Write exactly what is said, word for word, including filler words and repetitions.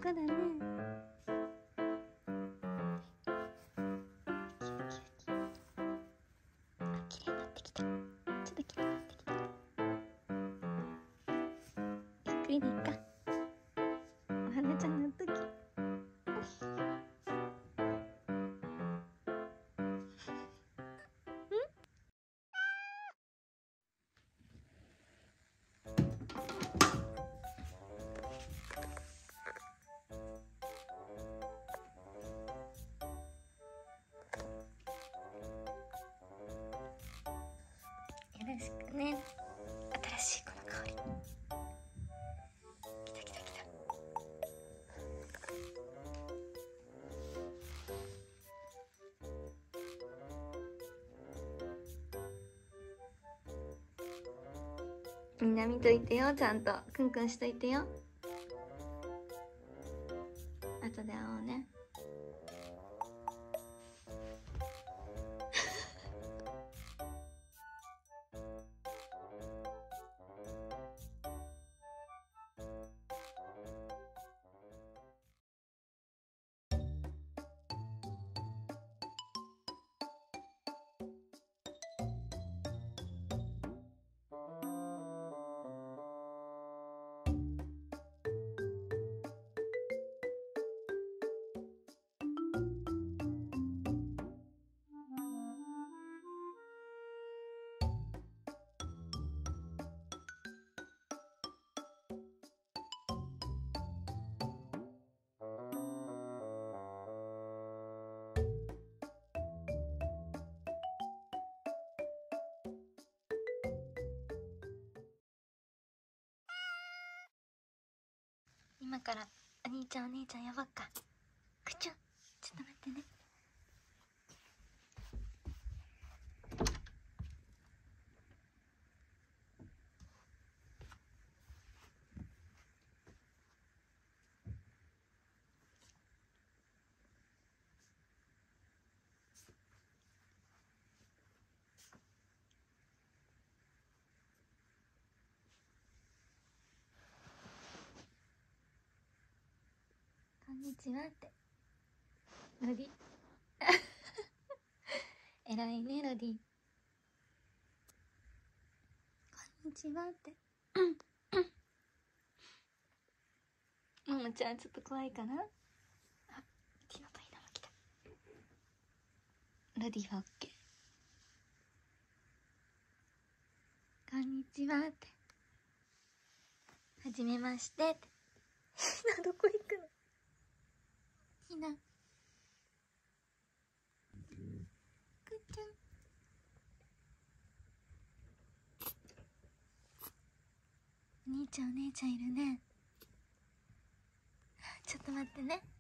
だね。あ、綺麗になってきた。ちょっと綺麗になってきた。ゆっくりでいいか。お花ちゃんの時。よろしくね。新しいこの香り。きたきたきた。みんな見といてよ、ちゃんとクンクンしといてよ。後で会おうね。今からお兄ちゃんお姉ちゃん呼ぼっか。くちゅん、ちょっと待ってね。こんにちはって。ロディえらいね、ロディ。こんにちはってももちゃんちょっと怖いかな。あ、うちのパイナも来た。ロディはオッケー。こんにちはって。はじめましてって。ひなどこ行くの。ひな。くっちゃん。お兄ちゃんお姉ちゃんいるね。ちょっと待ってね。